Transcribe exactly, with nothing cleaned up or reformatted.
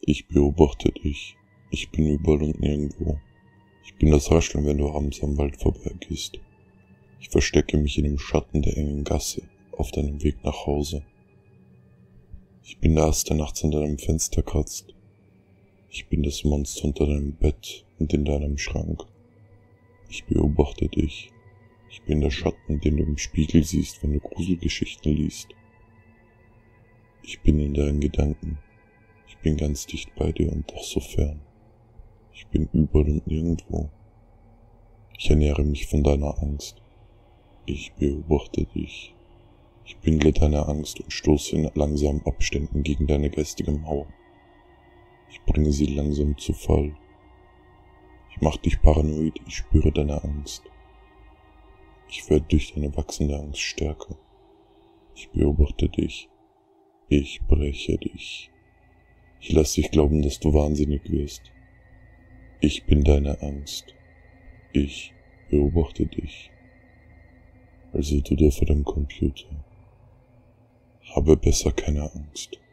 Ich beobachte dich. Ich bin überall und nirgendwo. Ich bin das Rascheln, wenn du abends am Wald vorbeigehst. Ich verstecke mich in dem Schatten der engen Gasse auf deinem Weg nach Hause. Ich bin der Ast, der nachts an deinem Fenster kratzt. Ich bin das Monster unter deinem Bett und in deinem Schrank. Ich beobachte dich. Ich bin der Schatten, den du im Spiegel siehst, wenn du Gruselgeschichten liest. Ich bin in deinen Gedanken. Ich bin ganz dicht bei dir und doch so fern. Ich bin überall und nirgendwo. Ich ernähre mich von deiner Angst. Ich beobachte dich. Ich bindle deine Angst und stoße in langsamen Abständen gegen deine geistige Mauer. Ich bringe sie langsam zu Fall. Ich mach dich paranoid, ich spüre deine Angst. Ich werde durch deine wachsende Angst stärker. Ich beobachte dich. Ich breche dich. Ich lasse dich glauben, dass du wahnsinnig wirst. Ich bin deine Angst. Ich beobachte dich. Also du da vor dem Computer. Habe besser keine Angst.